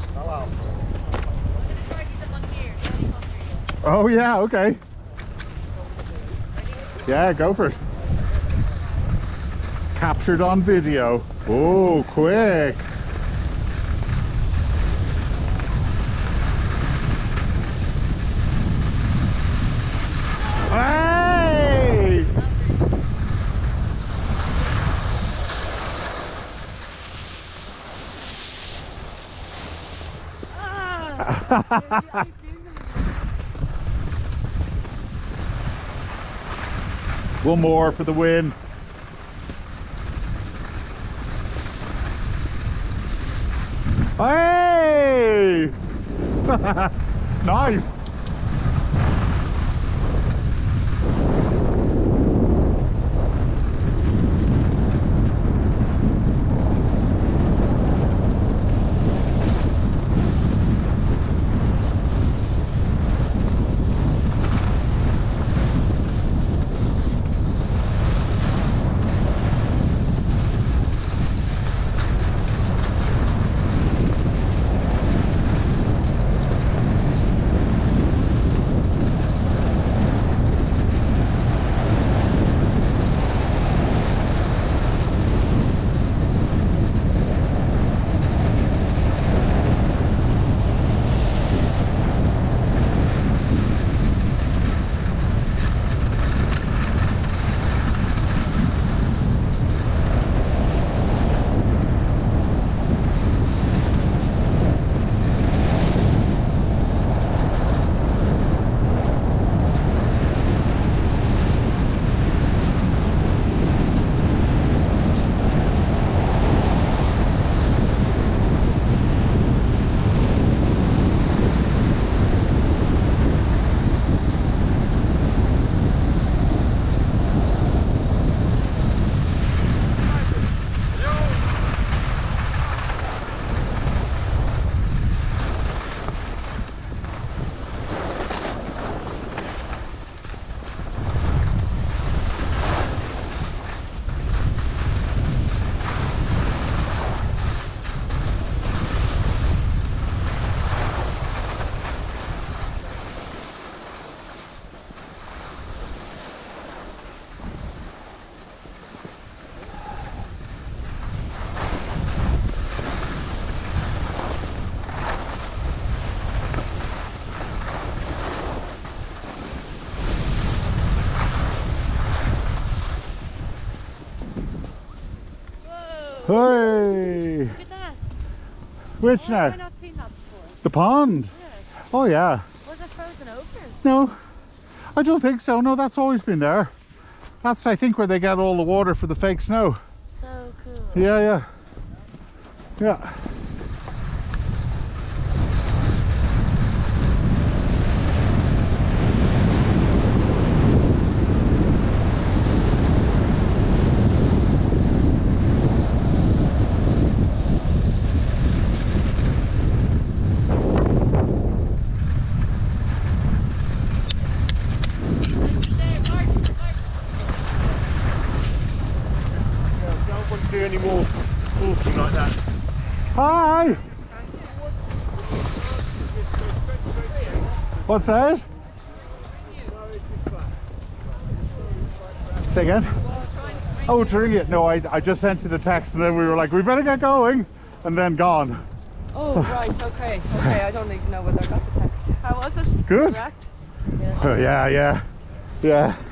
Oh wow. Oh yeah, okay. Yeah, go for it. Captured on video. Oh, quick. Hey! One more for the win. Hey! Nice. Hey! Look at that. Which Why now? have I not seen that before? The pond? Yeah. Oh yeah. Was it frozen over? No, I don't think so. No, that's always been there. That's, I think, where they get all the water for the fake snow. So cool. Yeah. Yeah. Don't do any more walking like that. Hi! What's that? Say again? Oh, to ring it. No, I just sent you the text and then we were like, we better get going. And then gone. Oh, right, okay. Okay, I don't even know whether I got the text. How was it? Good. Correct? Yeah. Yeah.